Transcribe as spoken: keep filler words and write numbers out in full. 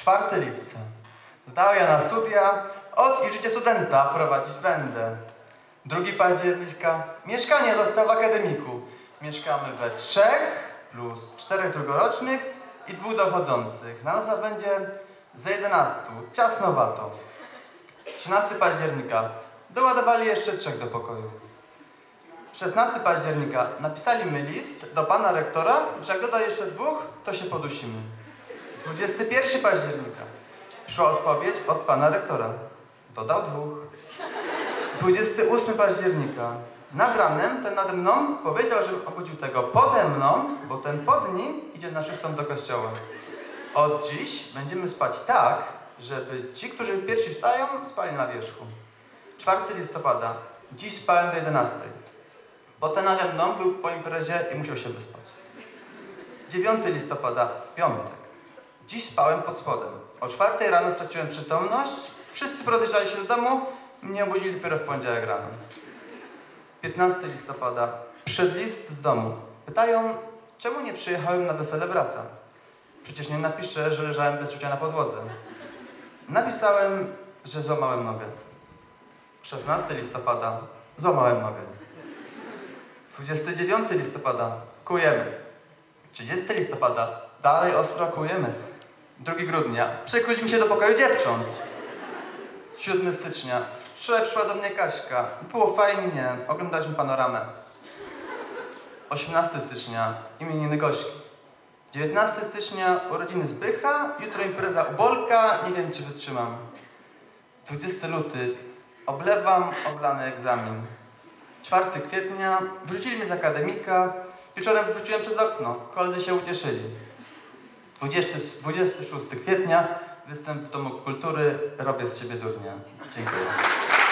czwartego lipca. Zdałem ja na studia, od i życie studenta prowadzić będę. drugiego października. Mieszkanie dostał w akademiku. Mieszkamy we trzech, plus czterech drugorocznych i dwóch dochodzących. Na noc nas będzie ze jedenastu. Ciasnowato. trzynastego października. Doładowali jeszcze trzech do pokoju. szesnastego października. Napisali mi list do pana rektora, że jak doda jeszcze dwóch, to się podusimy. dwudziestego pierwszego października. Przyszła odpowiedź od pana rektora. Dodał dwóch. dwudziestego ósmego października. Nad ranem ten nade mną powiedział, żebym obudził tego pode mną, bo ten pod nim idzie na szóstą do kościoła. Od dziś będziemy spać tak, żeby ci, którzy pierwsi wstają, spali na wierzchu. czwartego listopada. Dziś spałem do jedenastej. Bo ten nade mną był po imprezie i musiał się wyspać. dziewiątego listopada. Piątek. Dziś spałem pod spodem. O czwartej rano straciłem przytomność. Wszyscy porozjeżdżali się do domu. Mnie obudzili dopiero w poniedziałek rano. piętnastego listopada. Przyszedł list z domu. Pytają, czemu nie przyjechałem na wesele brata? Przecież nie napiszę, że leżałem bez czucia na podłodze. Napisałem, że złamałem nogę. szesnastego listopada. Złamałem nogę. dwudziestego dziewiątego listopada. Kujemy. trzydziestego listopada. Dalej ostro kujemy. drugiego grudnia. Przekuliśmy się do pokoju dziewcząt. siódmego stycznia. Wczoraj przyszła do mnie Kaśka. Było fajnie. Oglądaliśmy panoramę. osiemnastego stycznia. Imieniny Gośki. dziewiętnastego stycznia. Urodziny Zbycha. Jutro impreza u Bolka. Nie wiem, czy wytrzymam. dwudziestego lutego. Oblewam oblany egzamin. czwartego kwietnia. Wyrzucili mnie z akademika. Wieczorem wróciłem przez okno. Koledzy się ucieszyli. dwudziestego szóstego kwietnia. Występ w Domu Kultury. Robię z siebie durnia. Dziękuję.